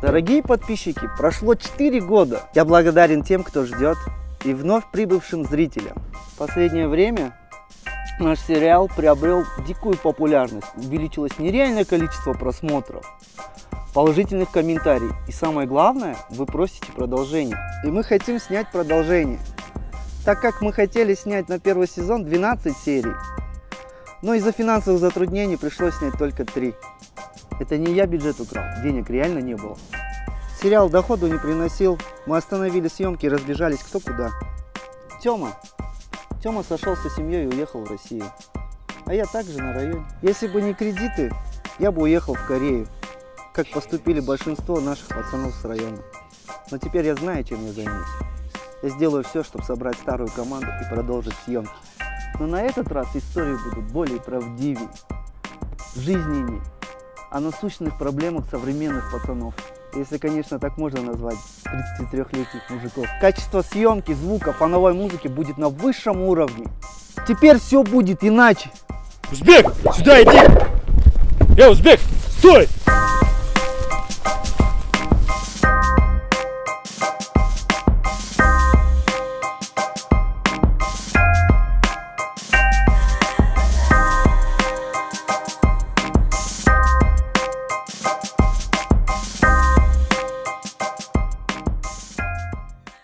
Дорогие подписчики, прошло 4 года. Я благодарен тем, кто ждет, и вновь прибывшим зрителям. В последнее время наш сериал приобрел дикую популярность. Увеличилось нереальное количество просмотров, положительных комментариев. И самое главное, вы просите продолжение. И мы хотим снять продолжение. Так как мы хотели снять на первый сезон 12 серий, но из-за финансовых затруднений пришлось снять только 3. Это не я бюджет украл, денег реально не было. Сериал доходу не приносил, мы остановили съемки и разбежались кто куда. Тёма сошел со семьей и уехал в Россию. А я также на районе. Если бы не кредиты, я бы уехал в Корею, как поступили большинство наших пацанов с района. Но теперь я знаю, чем я займусь. Я сделаю все, чтобы собрать старую команду и продолжить съемки. Но на этот раз истории будут более правдивее, жизненнее, о насущных проблемах современных пацанов. Если, конечно, так можно назвать 33-летних мужиков. Качество съемки, звука, фоновой музыки будет на высшем уровне. Теперь все будет иначе. Узбек, сюда иди! Узбек, стой!